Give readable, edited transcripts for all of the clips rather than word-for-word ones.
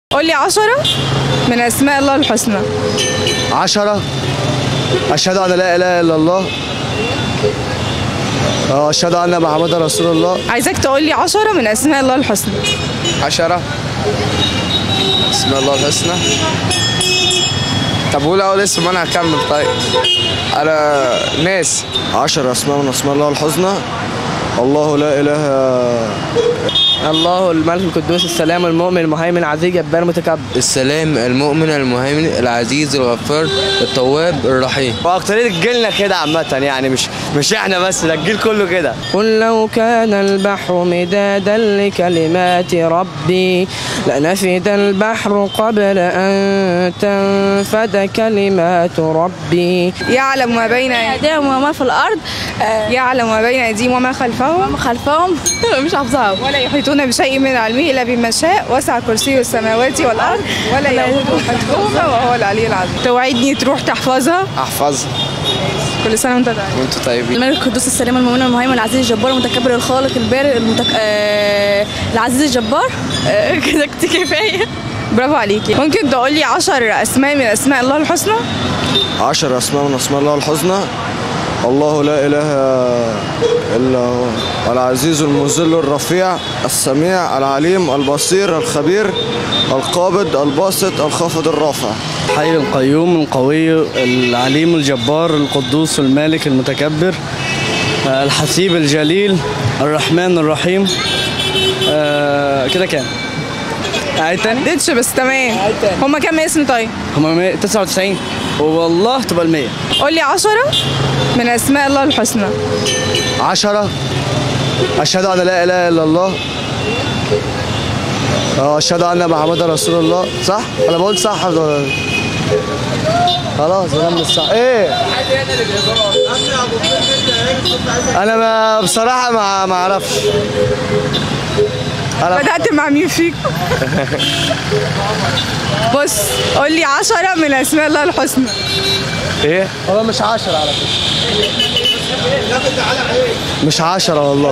قول لي 10 من أسماء الله الحسنى. 10. أشهد أن لا إله إلا الله. أشهد أن محمدا رسول الله. عايزاك تقول لي 10 من أسماء الله الحسنى. 10 أسماء الله الحسنى. طب قول أول اسم وأنا هكمل. طيب أنا ناس. 10 أسماء من أسماء الله الحسنى. الله لا إله. الله الملك القدوس السلام المؤمن المهيمن العزيز الجبار المتكبر. السلام المؤمن المهيمن العزيز الغفار التواب الرحيم. وأكترية جيلنا كده عامة، يعني مش إحنا بس، ده الجيل كله كده. قل لو كان البحر مدادا لكلمات ربي لنفد البحر قبل أن تنفد كلمات ربي. يعلم ما بين أيديهم وما في الأرض. يعلم ما بين أيديهم وما خلفهم. مش حافظاها. ولا يحيطون بشيء من علمه إلا بما شاء. وسع كرسيه السماوات والأرض ولا يؤوده حفظهما وهو العلي العظيم. توعدني تروح تحفظها؟ أحفظها. كل سنة وأنت طيب. وأنتوا طيبين. الملك القدوس السلام المؤمن المهيمن العزيز الجبار المتكبر الخالق البارئ العزيز الجبار. كده كفاية. برافو عليكي. ممكن تقول لي 10 أسماء من أسماء الله الحسنى؟ 10 أسماء من أسماء الله الحسنى. الله لا إله إلا هو العزيز المذل الرفيع السميع العليم البصير الخبير القابض الباسط الخافض الرافع. الحي القيوم القوي العليم الجبار القدوس المالك المتكبر الحسيب الجليل الرحمن الرحيم. كده كام؟ عيد تاني؟ ديتش بس تمام. هما كام اسم طيب؟ هما 99 والله تبقى 100. قول لي 10 من أسماء الله الحسنى. 10 أشهد أن لا إله إلا الله. أشهد أن محمدا رسول الله. صح؟ أنا بقول صح خلاص أنا من الصح. إيه؟ أنا بصراحة ما أعرفش. بدأت مع مين فيك؟ بص قول لي 10 من أسماء الله الحسنى. إيه؟ هو مش 10 على فكرة. مش 10 والله.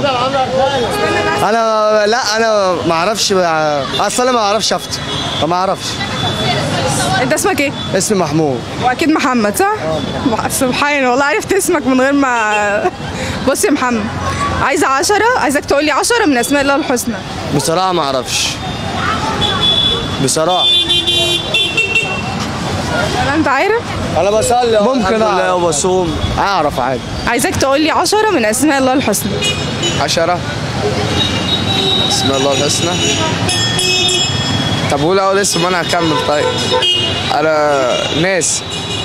أنا ما أعرفش أصل أنا ما أعرفش أفتي. ما أعرفش. أنت اسمك إيه؟ اسمي محمود. وأكيد محمد صح؟ سبحان والله عرفت اسمك من غير ما. بص يا محمد، عايزك تقول لي 10 من أسماء الله الحسنى. بصراحة ما أعرفش. بصراحة. أنت عارف؟ أنا بصلي ممكن أعرف وبصوم أعرف عادي. عايزك تقول لي 10 من أسماء الله الحسنى. 10 أسماء الله الحسنى. طب قول أول اسم وأنا هكمل. طيب أنا ناس.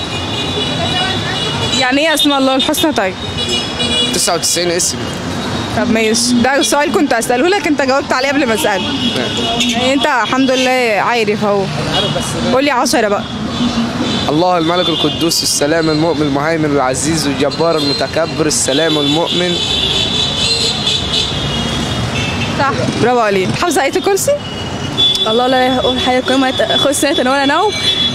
يعني إيه أسماء الله الحسنى طيب؟ 99 اسم. طب ماشي، ده سؤال كنت أسأله لك أنت جاوبت عليه قبل ما أسأله. يعني أنت الحمد لله عارف أهو. قول لي 10 بقى. الله الملك القدوس السلام المؤمن المهيمن العزيز الجبار المتكبر السلام المؤمن. صح برافو عليك. حافظة آية الكرسي؟ الله لا يقول حي القيوم خذ سنة ولا نوم.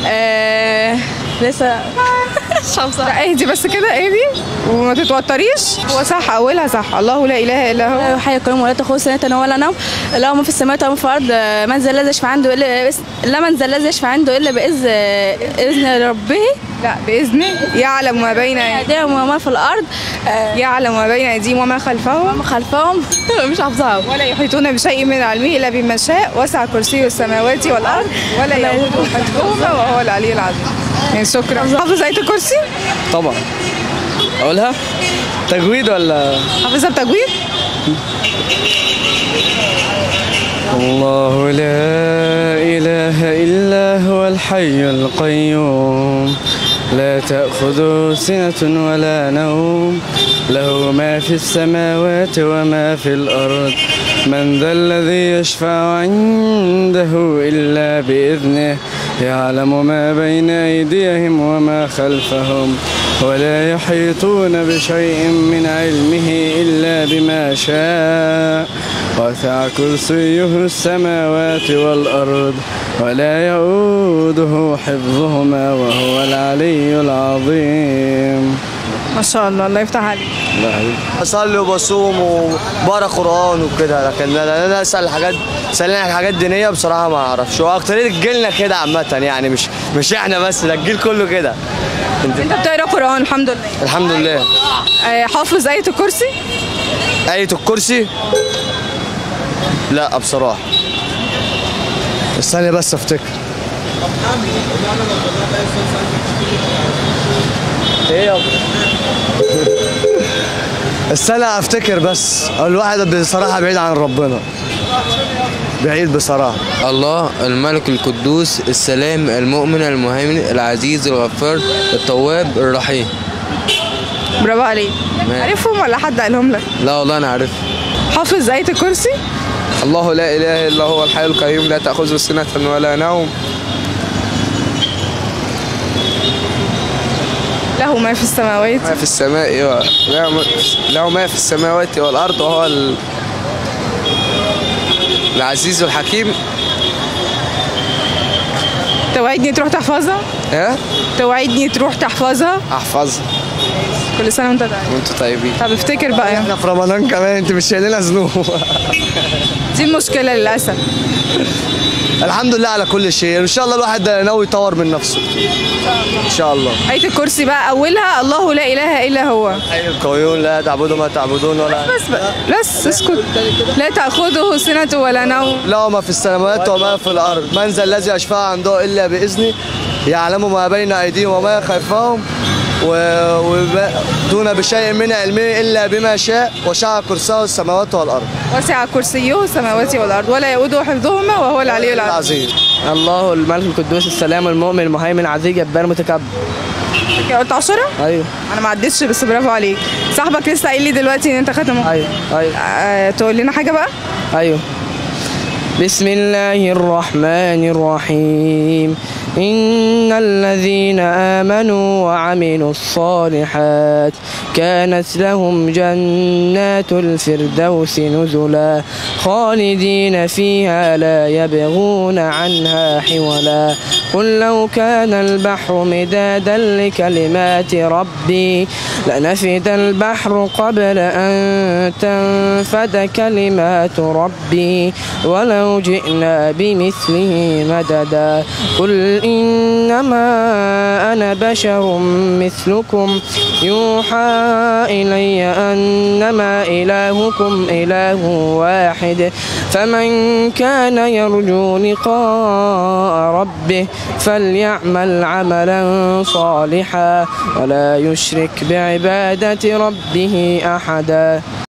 لسه مش حافظة. لا اهدي بس كده، اهدي وما تتوتريش. هو صح، اولها صح. الله لا اله الا هو حي القيوم ولا تاخذ سنة ولا نوم له ما في السماوات وما في الارض. من ذا الذي يشفع عنده الا باذن ربه. لا باذنه. يعلم ما بين ايديهم وما في الارض. يعلم ما بين ايديهم وما خلفهم. مش حافظاها. ولا يحيطون بشيء من علمه الا بما شاء. وسع كرسيه السماوات والارض ولا يؤوده حفظهما وهو العلي العظيم. يعني شكرا. حافظ آية الكرسي؟ طبعا. أقولها؟ تجويد ولا؟ حافظها بتجويد؟ الله لا إله إلا هو الحي القيوم لا تأخذه سنة ولا نوم له ما في السماوات وما في الأرض من ذا الذي يشفع عنده إلا بإذنه يعلم ما بين أيديهم وما خلفهم ولا يحيطون بشيء من علمه إلا بما شاء وسع كرسيه السماوات والأرض ولا يؤوده حفظهما وهو العلي العظيم. ما شاء الله، الله يفتح عليك. بصلي وبصوم وبقرا قران وكده، لكن انا اسال حاجات دينيه بصراحه ما اعرفش، واكتريه جيلنا كده عامه يعني، مش احنا بس، ده الجيل كله كده. انت بتقرا قران؟ الحمد لله. الحمد لله. حافظ آية الكرسي؟ آية الكرسي؟ لا بصراحه. استني بس افتكر. ايه يابا؟ استنى افتكر بس. الواحد بصراحه بعيد عن ربنا، بعيد بصراحه. الله الملك القدوس السلام المؤمن المهيمن العزيز الغفار التواب الرحيم. برافو عليك. عارفهم ولا حد قالهم لك؟ لا والله انا عارف. حافظ آية الكرسي؟ الله لا اله الا هو الحي القيوم لا تاخذه سنه ولا نوم. له ما في السماوات ما في السماء له ما في السماوات والارض وهو العزيز الحكيم. توعدني تروح تحفظها؟ ها؟ توعدني تروح تحفظها؟ احفظها. كل سنة وانت طيب. وانتوا طيبين. طب افتكر بقى. احنا في رمضان كمان، انت مش شايلينها ذنوب. دي المشكلة للأسف. الحمد لله على كل شيء، ان شاء الله الواحد ناوي يطور من نفسه ان شاء الله. آية الكرسي بقى أولها الله لا إله إلا هو الحي القيوم لا تعبدوا ما تعبدون ولا بس اسكت. لا تأخذه سنة ولا نوم. له ما في السماوات وما في الارض، من ذا الذي يشفع عنده الا باذنه، يعلم ما بين ايديهم وما خلفهم ودون بشيء من علمه الا بما شاء، وسع كرسيه السماوات والارض. وسع كرسيه السماوات والأرض ولا يؤوده حفظهما وهو العلي العظيم. الله الملك القدوس السلام المؤمن المهيمن العزيز الجبار المتكبر. قلت 10؟ ايوه. انا ما عدتش بس برافو عليك. صاحبك لسه قايل لي دلوقتي ان انت ختمه. ايوه. تقول لنا حاجه بقى؟ ايوه. بسم الله الرحمن الرحيم. إن الذين آمنوا وعملوا الصالحات كانت لهم جنات الفردوس نزلا خالدين فيها لا يبغون عنها حولا. قل لو كان البحر مدادا لكلمات ربي لنفد البحر قبل أن تنفد كلمات ربي ولو جئنا بمثله مددا. قل إنما أنا بشر مثلكم يوحى إلي أنما إلهكم إله واحد فمن كان يرجو لقاء ربه فليعمل عملا صالحا ولا يشرك بعبادة ربه أحدا.